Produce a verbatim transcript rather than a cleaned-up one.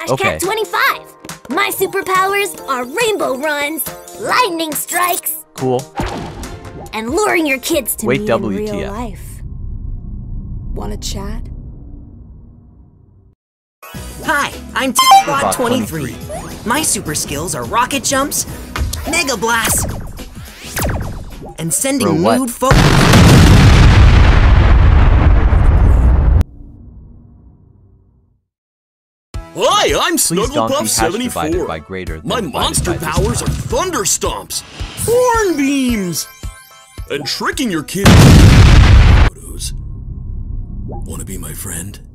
Slash Okay. Cat twenty-five. My superpowers are rainbow runs, lightning strikes, Cool. and luring your kids to Wait, me W in T real F. life. Wanna chat? Hi, I'm Bot T-Bot twenty-three. My super skills are rocket jumps, mega blasts, and sending Bro, what? nude photos. Hi, I'm Please donkey Snugglepuff hash divided seventy-four. by greater than My divided monster by this powers are time. thunder stomps, horn beams, and tricking your kids. Photos. Wanna be my friend?